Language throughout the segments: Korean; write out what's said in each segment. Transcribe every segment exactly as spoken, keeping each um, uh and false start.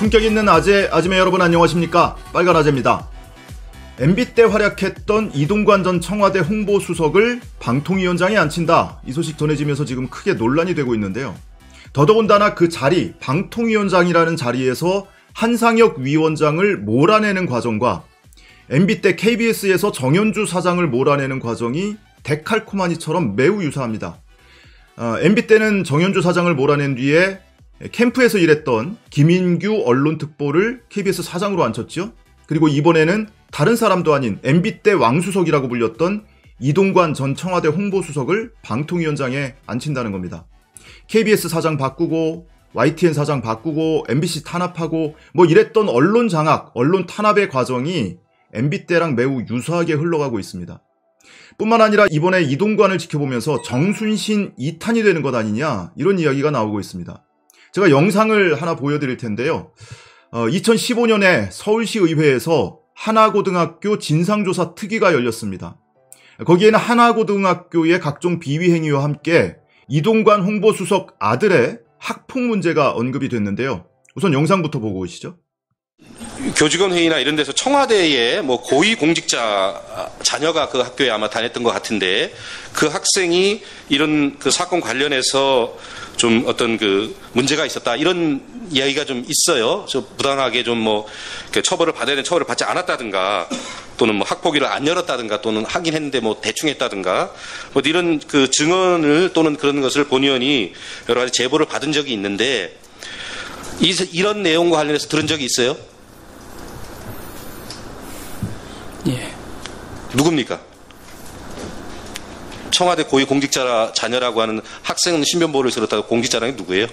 품격 있는 아재, 아지매 여러분 안녕하십니까? 빨간 아재입니다. 엠비 때 활약했던 이동관 전 청와대 홍보수석을 방통위원장에 앉힌다. 이 소식 전해지면서 지금 크게 논란이 되고 있는데요. 더더군다나 그 자리, 방통위원장이라는 자리에서 한상혁 위원장을 몰아내는 과정과 엠비 때 케이비에스에서 정현주 사장을 몰아내는 과정이 데칼코마니처럼 매우 유사합니다. 어, 엠비 때는 정현주 사장을 몰아낸 뒤에 캠프에서 일했던 김인규 언론특보를 케이비에스 사장으로 앉혔죠. 그리고 이번에는 다른 사람도 아닌 엠비 때 왕수석이라고 불렸던 이동관 전 청와대 홍보수석을 방통위원장에 앉힌다는 겁니다. 케이비에스 사장 바꾸고 와이티엔 사장 바꾸고 엠비씨 탄압하고 뭐 이랬던 언론 장악, 언론 탄압의 과정이 엠비 때랑 매우 유사하게 흘러가고 있습니다. 뿐만 아니라 이번에 이동관을 지켜보면서 정순신 이 탄이 되는 것 아니냐 이런 이야기가 나오고 있습니다. 제가 영상을 하나 보여드릴 텐데요. 어, 이천십오 년에 서울시 의회에서 하나고등학교 진상조사 특위가 열렸습니다. 거기에는 하나고등학교의 각종 비위 행위와 함께 이동관 홍보수석 아들의 학폭 문제가 언급이 됐는데요. 우선 영상부터 보고 오시죠. 교직원 회의나 이런 데서 청와대에 뭐 고위 공직자 자녀가 그 학교에 아마 다녔던 것 같은데 그 학생이 이런 그 사건 관련해서 좀 어떤 그 문제가 있었다 이런 이야기가 좀 있어요. 저 부당하게 좀 뭐 처벌을 받아야 되는 처벌을 받지 않았다든가 또는 뭐 학폭위를 안 열었다든가 또는 하긴 했는데 뭐 대충 했다든가 뭐 이런 그 증언을 또는 그런 것을 본 의원이 여러 가지 제보를 받은 적이 있는데 이, 이런 내용과 관련해서 들은 적이 있어요? 예. 누굽니까? 청와대 고위 공직자 자녀라고 하는 학생은 신변보호를 들었다고 공직자라는 게 누구예요?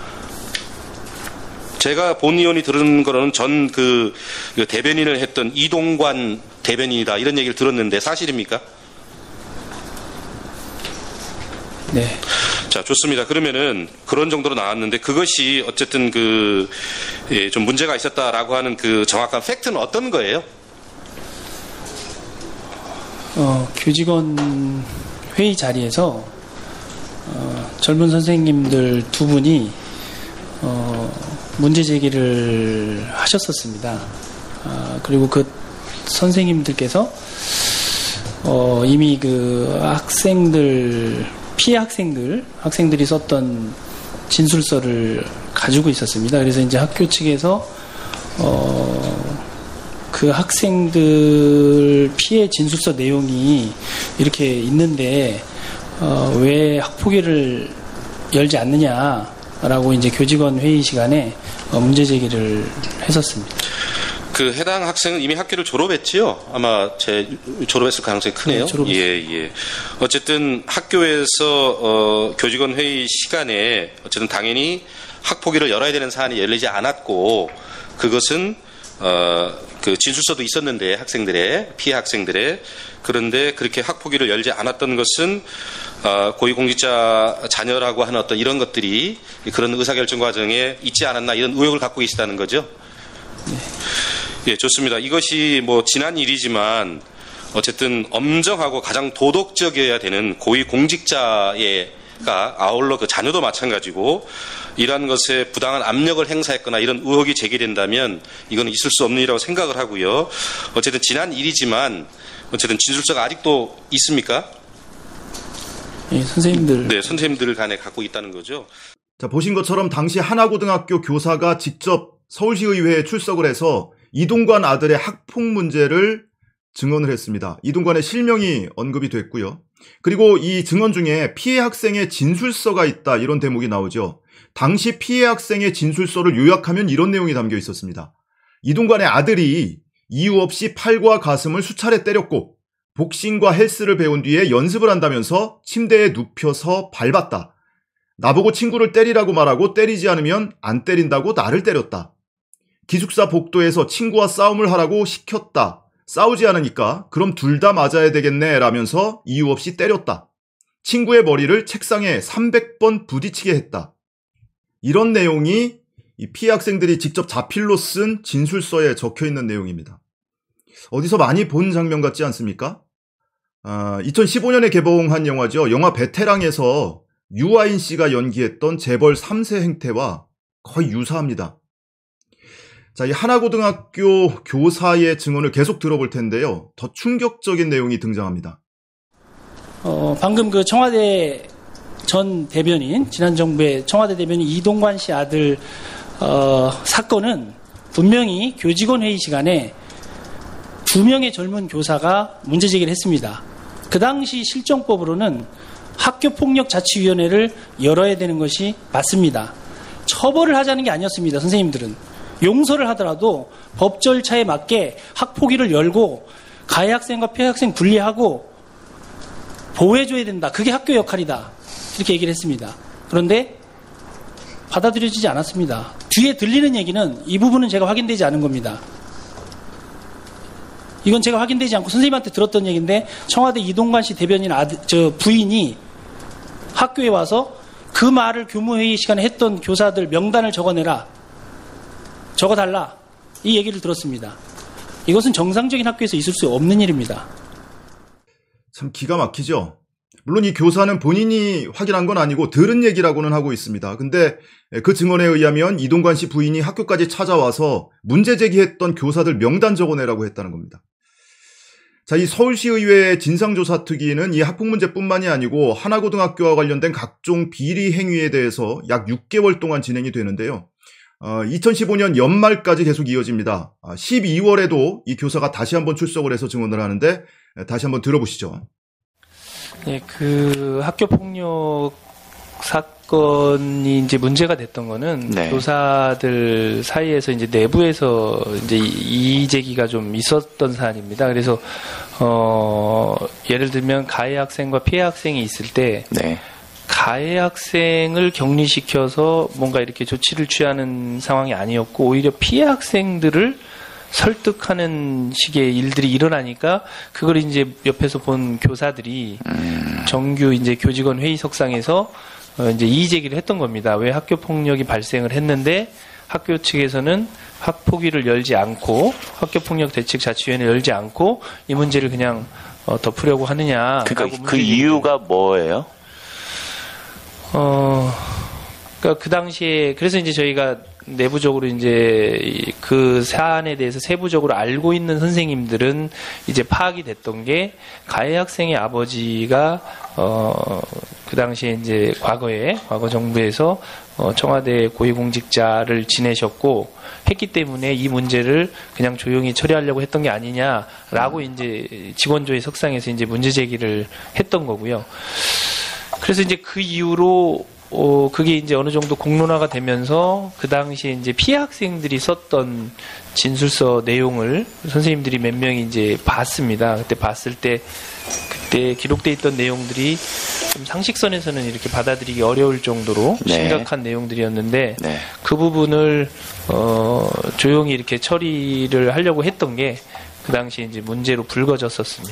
제가 본 의원이 들은 거로는 전 그 대변인을 했던 이동관 대변인이다 이런 얘기를 들었는데 사실입니까? 네. 자, 좋습니다. 그러면은 그런 정도로 나왔는데 그것이 어쨌든 그 예, 좀 문제가 있었다라고 하는 그 정확한 팩트는 어떤 거예요? 어, 교직원 회의 자리에서 어, 젊은 선생님들 두 분이 어, 문제 제기를 하셨었습니다. 어, 그리고 그 선생님들께서 어, 이미 그 학생들 피해 학생들 학생들이 썼던 진술서를 가지고 있었습니다. 그래서 이제 학교 측에서 어, 그 학생들 피해 진술서 내용이 이렇게 있는데 어, 왜 학폭위를 열지 않느냐라고 이제 교직원 회의 시간에 어, 문제 제기를 했었습니다. 그 해당 학생은 이미 학교를 졸업했지요? 아마 제 졸업했을 가능성이 크네요. 네, 예, 예. 어쨌든 학교에서 어, 교직원 회의 시간에 어쨌든 당연히 학폭위를 열어야 되는 사안이 열리지 않았고 그것은 어, 그 진술서도 있었는데 학생들의 피해 학생들의 그런데 그렇게 학폭위를 열지 않았던 것은 어, 고위공직자 자녀라고 하는 어떤 이런 것들이 그런 의사결정 과정에 있지 않았나 이런 의혹을 갖고 계시다는 거죠. 네. 예, 좋습니다. 이것이 뭐 지난 일이지만 어쨌든 엄정하고 가장 도덕적이어야 되는 고위공직자가 아울러 그 자녀도 마찬가지고 이러한 것에 부당한 압력을 행사했거나 이런 의혹이 제기된다면 이건 있을 수 없는 일이라고 생각을 하고요. 어쨌든 지난 일이지만 어쨌든 진술서가 아직도 있습니까? 예, 선생님들. 네, 선생님들 간에 갖고 있다는 거죠. 자, 보신 것처럼 당시 하나고등학교 교사가 직접 서울시의회에 출석을 해서 이동관 아들의 학폭 문제를 증언을 했습니다. 이동관의 실명이 언급이 됐고요. 그리고 이 증언 중에 피해 학생의 진술서가 있다 이런 대목이 나오죠. 당시 피해 학생의 진술서를 요약하면 이런 내용이 담겨 있었습니다. 이동관의 아들이 이유 없이 팔과 가슴을 수차례 때렸고 복싱과 헬스를 배운 뒤에 연습을 한다면서 침대에 눕혀서 밟았다. 나보고 친구를 때리라고 말하고 때리지 않으면 안 때린다고 나를 때렸다. 기숙사 복도에서 친구와 싸움을 하라고 시켰다. 싸우지 않으니까 그럼 둘 다 맞아야 되겠네 라면서 이유 없이 때렸다. 친구의 머리를 책상에 삼백 번 부딪히게 했다. 이런 내용이 이 피해 학생들이 직접 자필로 쓴 진술서에 적혀있는 내용입니다. 어디서 많이 본 장면 같지 않습니까? 아, 이천십오 년에 개봉한 영화죠. 영화 베테랑에서 유아인 씨가 연기했던 재벌 삼 세 행태와 거의 유사합니다. 자, 이 하나고등학교 교사의 증언을 계속 들어볼 텐데요. 더 충격적인 내용이 등장합니다. 어, 방금 그 청와대 전 대변인, 지난 정부의 청와대 대변인 이동관 씨 아들 어, 사건은 분명히 교직원 회의 시간에 두 명의 젊은 교사가 문제 제기를 했습니다. 그 당시 실정법으로는 학교폭력자치위원회를 열어야 되는 것이 맞습니다. 처벌을 하자는 게 아니었습니다. 선생님들은 용서를 하더라도 법 절차에 맞게 학폭위를 열고 가해 학생과 피해 학생 분리하고 보호해줘야 된다. 그게 학교 역할이다. 이렇게 얘기를 했습니다. 그런데 받아들여지지 않았습니다. 뒤에 들리는 얘기는 이 부분은 제가 확인되지 않은 겁니다. 이건 제가 확인되지 않고 선생님한테 들었던 얘기인데 청와대 이동관 씨 대변인 아들, 저 부인이 학교에 와서 그 말을 교무회의 시간에 했던 교사들 명단을 적어내라. 적어달라. 이 얘기를 들었습니다. 이것은 정상적인 학교에서 있을 수 없는 일입니다. 참 기가 막히죠. 물론 이 교사는 본인이 확인한 건 아니고 들은 얘기라고는 하고 있습니다. 근데 그 증언에 의하면 이동관 씨 부인이 학교까지 찾아와서 문제 제기했던 교사들 명단 적어내라고 했다는 겁니다. 자, 이 서울시의회 진상조사특위는 이 학폭 문제뿐만이 아니고 하나고등학교와 관련된 각종 비리 행위에 대해서 약 육 개월 동안 진행이 되는데요. 어, 이천십오 년 연말까지 계속 이어집니다. 아, 십이월에도 이 교사가 다시 한번 출석을 해서 증언을 하는데 다시 한번 들어보시죠. 네, 그 학교 폭력 사건이 이제 문제가 됐던 거는 네. 교사들 사이에서 이제 내부에서 이제 이의 제기가 좀 있었던 사안입니다. 그래서 어 예를 들면 가해 학생과 피해 학생이 있을 때 네. 가해 학생을 격리시켜서 뭔가 이렇게 조치를 취하는 상황이 아니었고 오히려 피해 학생들을 설득하는 식의 일들이 일어나니까 그걸 이제 옆에서 본 교사들이 음. 정규 이제 교직원 회의석상에서 어 이제 이의 제기를 했던 겁니다. 왜 학교 폭력이 발생을 했는데 학교 측에서는 학폭위를 열지 않고 학교 폭력 대책 자치위원회를 열지 않고 이 문제를 그냥 어 덮으려고 하느냐. 그러니까 그 이유가 뭐예요? 어, 그러니까 그 당시에 그래서 이제 저희가 내부적으로 이제 그 사안에 대해서 세부적으로 알고 있는 선생님들은 이제 파악이 됐던 게 가해 학생의 아버지가 어 그 당시에 이제 과거에 과거 정부에서 어 청와대 고위공직자를 지내셨고 했기 때문에 이 문제를 그냥 조용히 처리하려고 했던 게 아니냐라고 이제 직원조의 석상에서 이제 문제 제기를 했던 거고요. 그래서 이제 그 이후로 어, 그게 이제 어느 정도 공론화가 되면서 그 당시에 이제 피해 학생들이 썼던 진술서 내용을 선생님들이 몇 명이 이제 봤습니다. 그때 봤을 때 그때 기록돼 있던 내용들이 좀 상식선에서는 이렇게 받아들이기 어려울 정도로 네. 심각한 내용들이었는데 네. 그 부분을 어, 조용히 이렇게 처리를 하려고 했던 게 그 당시에 이제 문제로 불거졌었습니다.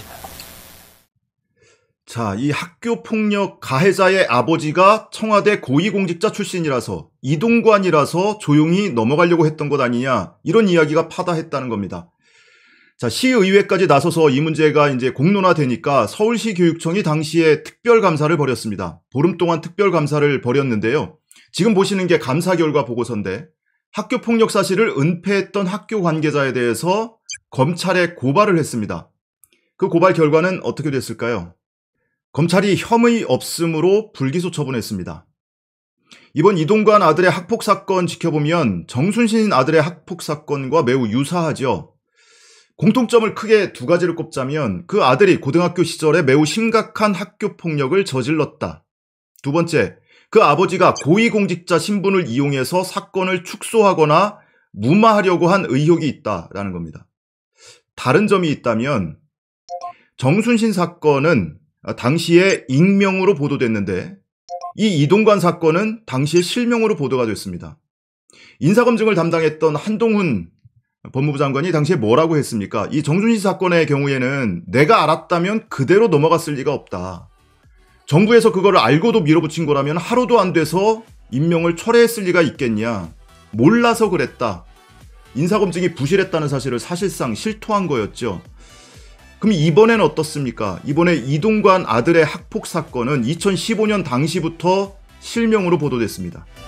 자, 이 학교폭력 가해자의 아버지가 청와대 고위공직자 출신이라서 이동관이라서 조용히 넘어가려고 했던 것 아니냐 이런 이야기가 파다했다는 겁니다. 자, 시의회까지 나서서 이 문제가 이제 공론화되니까 서울시 교육청이 당시에 특별감사를 벌였습니다. 보름 동안 특별감사를 벌였는데요. 지금 보시는 게 감사 결과 보고서인데 학교폭력 사실을 은폐했던 학교 관계자에 대해서 검찰에 고발을 했습니다. 그 고발 결과는 어떻게 됐을까요? 검찰이 혐의 없음으로 불기소 처분했습니다. 이번 이동관 아들의 학폭 사건 지켜보면 정순신 아들의 학폭 사건과 매우 유사하죠. 공통점을 크게 두 가지를 꼽자면 그 아들이 고등학교 시절에 매우 심각한 학교 폭력을 저질렀다. 두 번째, 그 아버지가 고위공직자 신분을 이용해서 사건을 축소하거나 무마하려고 한 의혹이 있다라는 겁니다. 다른 점이 있다면 정순신 사건은 당시에 익명으로 보도됐는데 이 이동관 사건은 당시에 실명으로 보도가 됐습니다. 인사검증을 담당했던 한동훈 법무부 장관이 당시에 뭐라고 했습니까? 이 정순신 사건의 경우에는 내가 알았다면 그대로 넘어갔을 리가 없다. 정부에서 그걸 알고도 밀어붙인 거라면 하루도 안 돼서 임명을 철회했을 리가 있겠냐. 몰라서 그랬다. 인사검증이 부실했다는 사실을 사실상 실토한 거였죠. 그럼 이번에는 어떻습니까? 이번에 이동관 아들의 학폭 사건은 이천십오 년 당시부터 실명으로 보도됐습니다.